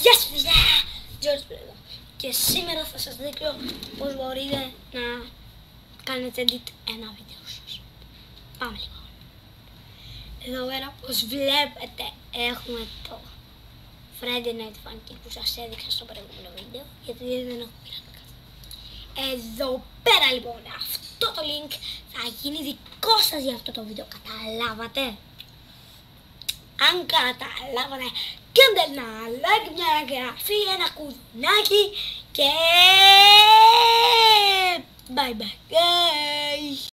Γεια σας παιδιά! George εδώ. Και σήμερα θα σας δείξω πώς μπορείτε να κάνετε edit ένα βίντεο σας. Πάμε λοιπόν. Εδώ πέρα όπως βλέπετε έχουμε το Friday Night Funkin' που σας έδειξα στο προηγούμενο βίντεο, γιατί δεν έχω πειράτη καθόλου. Εδώ πέρα λοιπόν αυτό το link θα γίνει δικό σας για αυτό το βίντεο, καταλάβατε? Αν καταλάβατε, κάντε ένα like, μια εγγραφή, ένα κουδουνάκι και bye bye guys.